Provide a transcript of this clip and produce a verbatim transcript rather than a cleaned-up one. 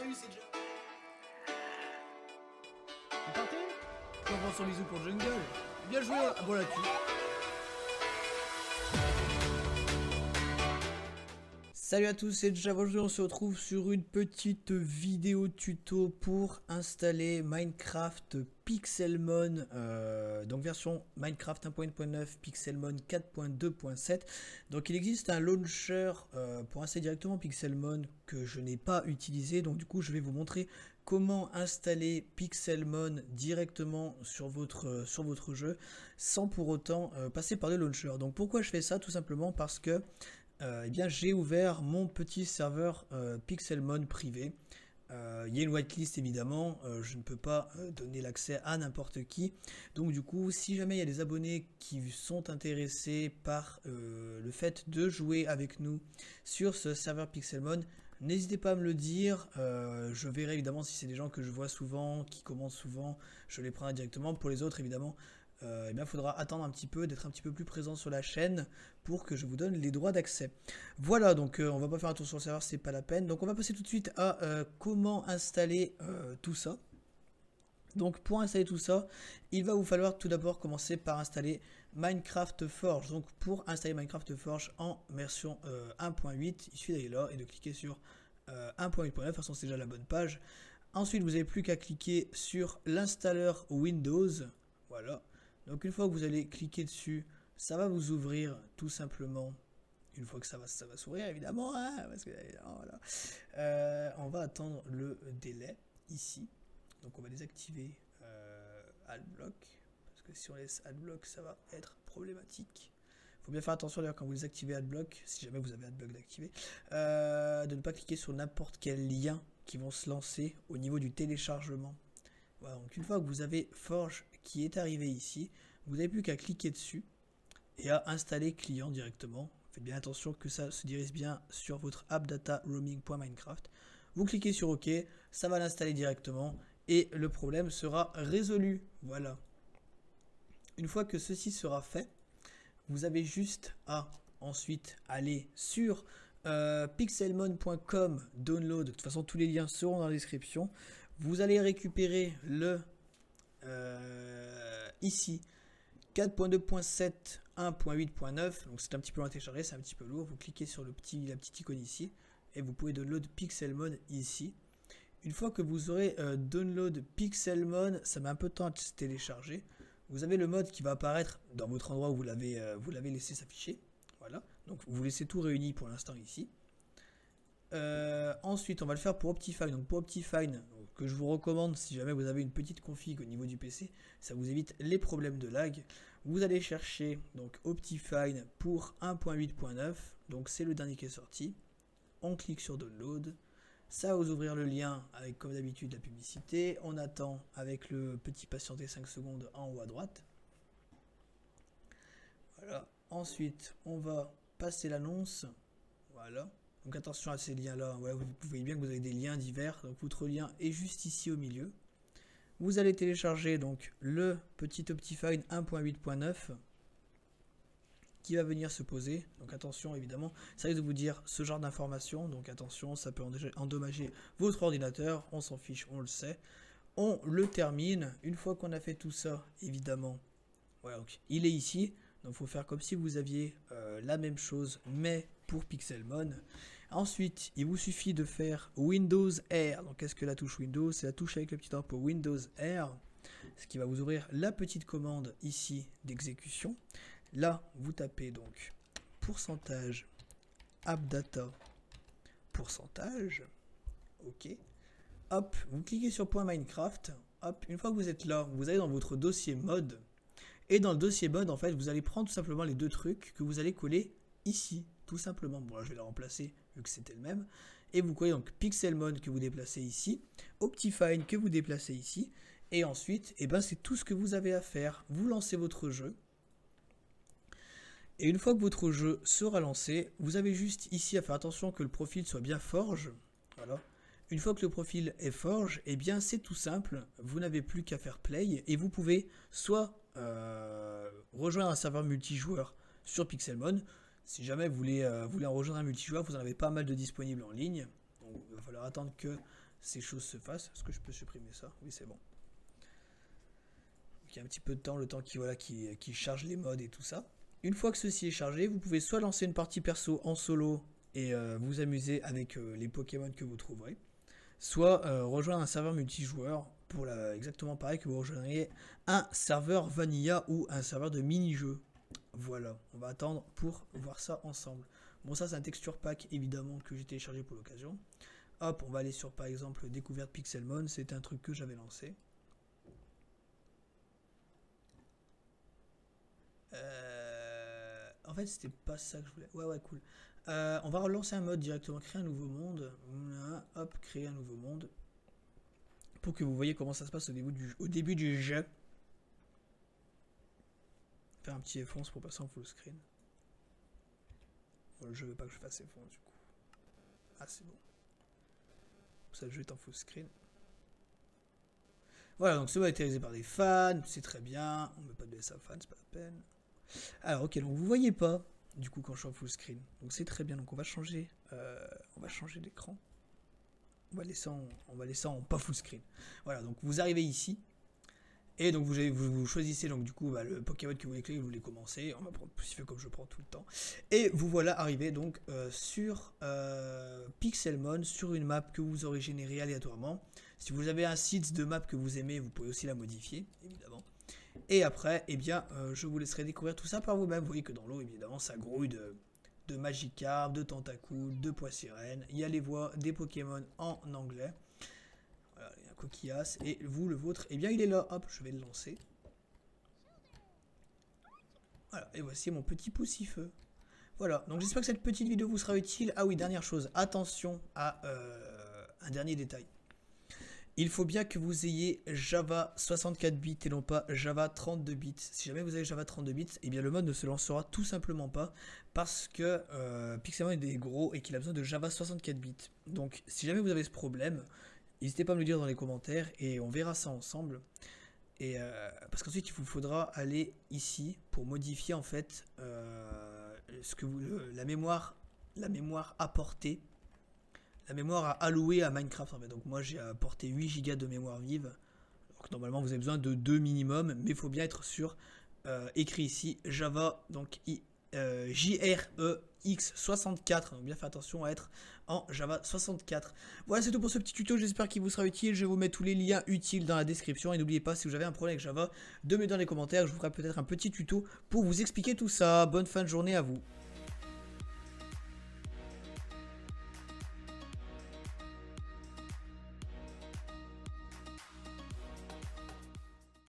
Salut, c'est Jack. Vous partez? On prend son bisou pour Jungle. Bien joué, ah, bon la cul. Salut à tous, c'est Java. Aujourd'hui on se retrouve sur une petite vidéo tuto pour installer Minecraft Pixelmon, euh, donc version Minecraft un point huit point neuf, Pixelmon quatre point deux point sept. Donc il existe un launcher euh, pour installer directement Pixelmon que je n'ai pas utilisé, donc du coup je vais vous montrer comment installer Pixelmon directement sur votre, sur votre jeu sans pour autant euh, passer par le launcher. Donc pourquoi je fais ça? Tout simplement parce que Euh, eh bien j'ai ouvert mon petit serveur euh, Pixelmon privé. Euh, il y a une whitelist évidemment, euh, je ne peux pas euh, donner l'accès à n'importe qui. Donc du coup, si jamais il y a des abonnés qui sont intéressés par euh, le fait de jouer avec nous sur ce serveur Pixelmon, n'hésitez pas à me le dire. Euh, je verrai évidemment si c'est des gens que je vois souvent, qui commentent souvent, je les prendrai directement. Pour les autres évidemment, Euh, eh bien, il faudra attendre un petit peu, d'être un petit peu plus présent sur la chaîne pour que je vous donne les droits d'accès. Voilà, donc euh, on va pas faire un tour sur le serveur, c'est pas la peine. Donc on va passer tout de suite à euh, comment installer euh, tout ça. Donc pour installer tout ça, il va vous falloir tout d'abord commencer par installer Minecraft Forge. Donc pour installer Minecraft Forge en version euh, un point huit, il suffit d'aller là et de cliquer sur euh, un point huit point neuf, de toute façon c'est déjà la bonne page. Ensuite vous n'avez plus qu'à cliquer sur l'installeur Windows, voilà. Donc une fois que vous allez cliquer dessus, ça va vous ouvrir tout simplement. Une fois que ça va, ça va s'ouvrir évidemment, hein, parce que voilà. Euh, on va attendre le délai ici. Donc on va désactiver euh, Adblock, parce que si on laisse Adblock, ça va être problématique. Il faut bien faire attention d'ailleurs quand vous désactivez Adblock, si jamais vous avez Adblock d'activer, euh, de ne pas cliquer sur n'importe quel lien qui vont se lancer au niveau du téléchargement. Voilà, donc une fois que vous avez Forge qui est arrivé ici, vous n'avez plus qu'à cliquer dessus et à installer client directement. Faites bien attention que ça se dirige bien sur votre appdata roaming.minecraft. Vous cliquez sur OK, ça va l'installer directement et le problème sera résolu. Voilà. Une fois que ceci sera fait, vous avez juste à ensuite aller sur euh, pixelmon point com download. De toute façon, tous les liens seront dans la description. Vous allez récupérer le euh, ici quatre point deux point sept un point huit point neuf, donc c'est un petit peu long à télécharger, c'est un petit peu lourd. Vous cliquez sur le petit, la petite icône ici et vous pouvez download Pixelmon ici. Une fois que vous aurez euh, download Pixelmon, ça met un peu de temps à se télécharger. Vous avez le mode qui va apparaître dans votre endroit où vous l'avez euh, vous l'avez laissé s'afficher. Voilà, donc vous laissez tout réuni pour l'instant ici. Euh, ensuite, on va le faire pour Optifine. Donc pour Optifine, que je vous recommande si jamais vous avez une petite config au niveau du P C, ça vous évite les problèmes de lag. Vous allez chercher donc Optifine pour un point huit point neuf, donc c'est le dernier qui est sorti. On clique sur Download. Ça va vous ouvrir le lien avec comme d'habitude la publicité. On attend avec le petit patienter cinq secondes en haut à droite. Voilà. Ensuite, on va passer l'annonce. Voilà. Donc attention à ces liens-là. Voilà, vous voyez bien que vous avez des liens divers. Donc votre lien est juste ici au milieu. Vous allez télécharger donc le petit Optifine un point huit point neuf qui va venir se poser. Donc attention évidemment, ça risque de vous dire ce genre d'informations. Donc attention, ça peut endommager votre ordinateur. On s'en fiche, on le sait. On le termine. Une fois qu'on a fait tout ça, évidemment, voilà, donc il est ici. Donc il faut faire comme si vous aviez euh, la même chose, mais pour Pixelmon. Ensuite, il vous suffit de faire Windows R. Donc qu'est-ce que la touche Windows? C'est la touche avec le petit drapeau Windows R, ce qui va vous ouvrir la petite commande ici d'exécution. Là, vous tapez donc pourcentage appdata pourcentage. Ok. Hop, vous cliquez sur point Minecraft. Hop, une fois que vous êtes là, vous allez dans votre dossier mode. Et dans le dossier mode, en fait, vous allez prendre tout simplement les deux trucs que vous allez coller ici, tout simplement. Bon, là, je vais la remplacer vu que c'était le même. Et vous collez donc Pixelmon que vous déplacez ici, Optifine que vous déplacez ici. Et ensuite, eh ben, c'est tout ce que vous avez à faire. Vous lancez votre jeu. Et une fois que votre jeu sera lancé, vous avez juste ici à faire attention que le profil soit bien Forge. Voilà. Une fois que le profil est Forge, eh bien c'est tout simple, vous n'avez plus qu'à faire play et vous pouvez soit euh, rejoindre un serveur multijoueur sur Pixelmon. Si jamais vous voulez, euh, vous voulez en rejoindre un multijoueur, vous en avez pas mal de disponibles en ligne. Donc il va falloir attendre que ces choses se fassent. Est-ce que je peux supprimer ça? Oui, c'est bon. Donc, il y a un petit peu de temps, le temps qui, voilà, qui, qui charge les mods et tout ça. Une fois que ceci est chargé, vous pouvez soit lancer une partie perso en solo et euh, vous amuser avec euh, les Pokémon que vous trouverez, soit euh, rejoindre un serveur multijoueur pour la, exactement pareil que vous rejoindriez un serveur vanilla ou un serveur de mini-jeu. Voilà, on va attendre pour voir ça ensemble. Bon, ça c'est un texture pack évidemment que j'ai téléchargé pour l'occasion. Hop, on va aller sur par exemple découverte Pixelmon, c'est un truc que j'avais lancé. Euh, en fait c'était pas ça que je voulais. Ouais ouais cool. Euh, on va relancer un mode directement, créer un nouveau monde. Hop, créer un nouveau monde. Pour que vous voyez comment ça se passe au début du, au début du jeu. Faire un petit F onze pour passer en full screen. Bon, je veux pas que je fasse F onze du coup. Ah c'est bon. Ça le jeu est en full screen. Voilà, donc ce mode a été réalisé par des fans, c'est très bien. On met pas de B S A fans, c'est pas la peine. Alors ok, donc vous voyez pas du coup quand je suis en full screen. Donc c'est très bien, donc on va changer euh, on va changer l'écran. On va laisser en, on va laisser en pas full screen. Voilà, donc vous arrivez ici. Et donc vous, vous, vous choisissez donc du coup bah, le Pokémon que vous voulez créer, vous voulez commencer, on va prendre plus comme je prends tout le temps. Et vous voilà arrivé donc euh, sur euh, Pixelmon, sur une map que vous aurez générée aléatoirement. Si vous avez un site de map que vous aimez, vous pouvez aussi la modifier, évidemment. Et après, eh bien, euh, je vous laisserai découvrir tout ça par vous-même. Vous voyez que dans l'eau, évidemment, ça grouille de, de Magikarp, de Tentacool, de Poissirène. Il y a les voix des Pokémon en anglais. Voilà, il y a un coquillasse. Et vous, le vôtre, eh bien, il est là. Hop, je vais le lancer. Voilà, et voici mon petit poussifeu. Voilà, donc j'espère que cette petite vidéo vous sera utile. Ah oui, dernière chose, attention à euh, un dernier détail. Il faut bien que vous ayez Java soixante-quatre bits et non pas Java trente-deux bits. Si jamais vous avez Java trente-deux bits, eh bien le mode ne se lancera tout simplement pas parce que euh, Pixelmon est gros et qu'il a besoin de Java soixante-quatre bits. Donc si jamais vous avez ce problème, n'hésitez pas à me le dire dans les commentaires et on verra ça ensemble. Et euh, parce qu'ensuite il vous faudra aller ici pour modifier en fait euh, ce que vous, le, la mémoire, la mémoire apportée. La mémoire à allouer à Minecraft en fait. Donc moi j'ai apporté huit gigas de mémoire vive. Donc normalement vous avez besoin de deux minimum, mais il faut bien être sûr. Euh, écrit ici Java, donc euh, J R E X soixante-quatre. Donc bien faire attention à être en Java soixante-quatre. Voilà, c'est tout pour ce petit tuto. J'espère qu'il vous sera utile. Je vais vous mettre tous les liens utiles dans la description. Et n'oubliez pas, si vous avez un problème avec Java, de me mettre dans les commentaires. Je vous ferai peut-être un petit tuto pour vous expliquer tout ça. Bonne fin de journée à vous.